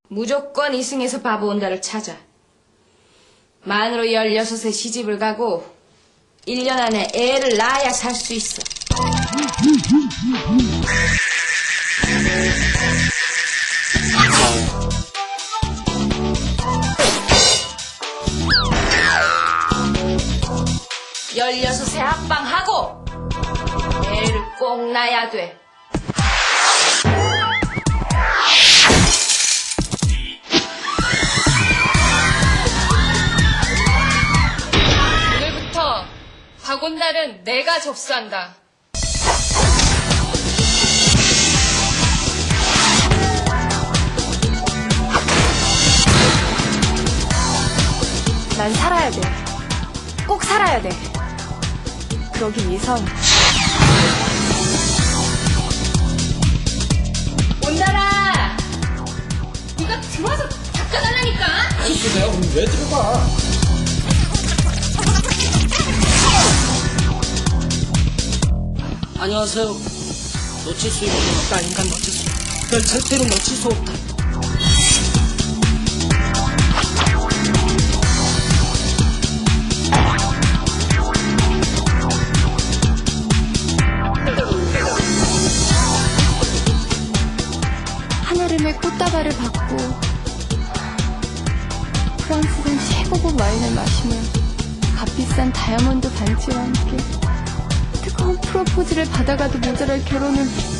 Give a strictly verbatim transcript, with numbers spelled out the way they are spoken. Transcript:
무조건 이승에서 바보 온다를 찾아. 만으로 열여섯에 시집을 가고 일 년 안에 애를 낳아야 살 수 있어. 열여섯에 합방하고 애를 꼭 낳아야 돼. 오늘부터 박온달은 내가 접수한다. 난 살아야 돼. 꼭 살아야 돼. 그러기 위해선 온달아! 네가 들어와서 닦아달라니까! 아저씨 내가 그럼 왜 들어가? 안녕하세요. 놓칠 수 있는 건 없다. 인간 놓칠 수. 널 절대로 놓칠 수 없다. 한여름의 꽃다발을 받고 프랑스산 최고급 와인을 마시며 값비싼 다이아몬드 반지와 함께 뜨거운 프로포즈를 받아가도 모자랄 결혼을